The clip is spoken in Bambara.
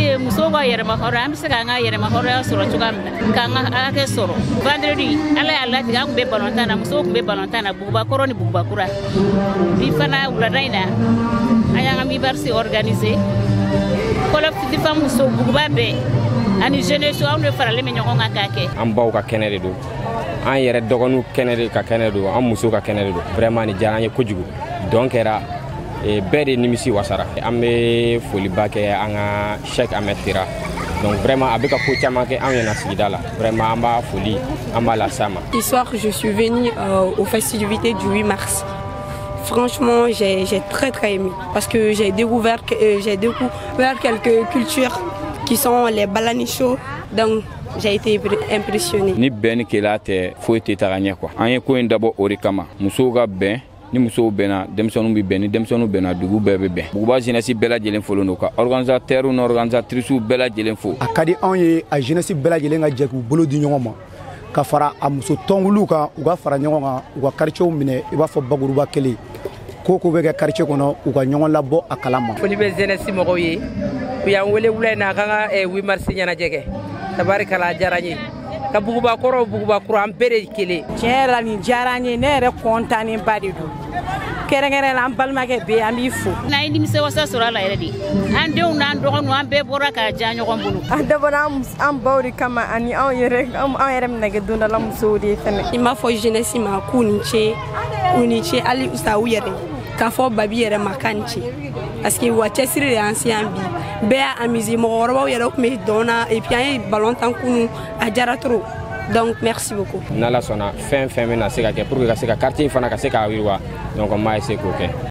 que muso ka yɛrɛma hɔrɔnya an bɛ se k'an ka yɛrɛma hɔrɔnya sɔrɔ cogoya min na k'an ka hakɛ sɔrɔ. Vendredi ala y'a latigɛ an tun bɛ balontan na musow tun bɛ balontan na Bugubakɔrɔ ni Bugubakura bi fana wulada in na an y'an ka mibarisi organiser collectif muso Buguba bɛɛ ani jeunesse anw de faralen bɛ ɲɔgɔn kan k'a kɛ. An baw ka kɛnɛ de don an yɛrɛ dɔgɔninw kɛnɛ de ka kɛnɛ don an musow ka kɛnɛ de don vraiment ni diyara an ye kojugu donc kɛra bɛɛ de nimisi wasara an bɛ foliba kɛ an ka Cheikh Ahmed Tera donc vraiment a bɛ ka ko caman kɛ an ɲɛna sigida la vraiment an b'a foli an b'a las'a ma. Ce soir je suis venue aux festivités du 8 mars. Franchement, j'ai très aimé parce que j'ai découvert quelques cultures qui sont les balanichos. Donc j'ai été impressionné. Ni bɛn kɛla tɛ foyi tɛ taga ɲɛ quoi. An ye ko in dabɔ o de kama. Musow ka bɛn ni musow bɛnna denmisɛnninw bɛ bɛn ni denmisɛnninw bɛnna dugu bɛɛ bɛ bɛn. Buguba jeunesse bɛɛ lajɛlen fɔlen don ka organisateurs ni organisatrices bɛɛ lajɛlen fo. A ka di anw ye a jeunesse bɛɛ lajɛlen ka jɛ k'u bolo di ɲɔgɔn ma ka fara a muso tɔnwuluw kan u ka fara ɲɔgɔn kan u ka quartiers minɛ i b'a fɔ bakuruba kelen ko bɛ kɛ quartier kɔnɔ u ka ɲɔgɔn labɔ a kalama. Foli bɛ jeunesse mɔgɔw ye u y'an wele wula in na a kan ka 8 mars ɲɛnajɛ kɛ tabarikala a diyara n ye ka Bugubakɔrɔ Bugubakura an bɛɛ de kelen. Tiɲɛ yɛrɛ la nin diyara n ye ne yɛrɛ content ba de don kɛrɛnkɛrɛn la an balimakɛ bɛ an b'i fo. N'an ye nimisi wasa sɔrɔ a la yɛrɛ de an denw n'an dɔgɔninw an bɛɛ bɔra k'a diya ɲɔgɔn bolo. A dabɔra an baw de kama ani anw yɛrɛ min nɛgɛ dondala musow de fɛnɛ. I m'a fɔ jeunesse ma k'u ni ce hali sa u yɛrɛ k'a fɔ babi yɛrɛ ma k'a ni ce parce que wa cɛsiri de y'an se yan bi bɛɛ y'a amusé mɔgɔkɔrɔbaw yɛrɛ tun bɛ dɔn na et puis an ye balontan kunu a diyara trop. Donc merci beaucoup. N'Ala sɔnna fɛn bɛna se ka kɛ pour que ka se ka quartier fana ka se k'a yiriwa donc on m'a essayé k'o kɛ.